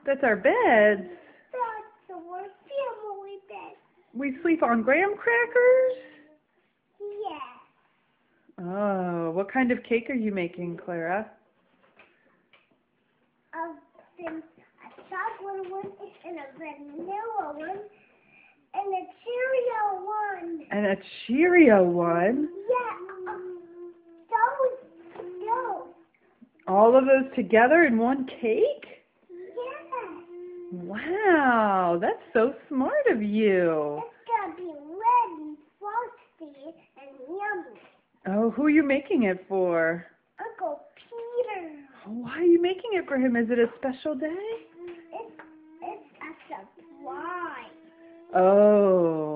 That's our beds. That's our family bed. We sleep on graham crackers? Yeah. Oh, what kind of cake are you making, Clara? Then a chocolate one and a vanilla one and a Cheerio one. And a Cheerio one? Yeah. Those. All of those together in one cake? Yeah. Wow, that's so smart of you. It's gonna be red and frosty and yummy. Oh, who are you making it for? Uncle Peter. Why are you making it for him? Is it a special day? It's a surprise. Oh.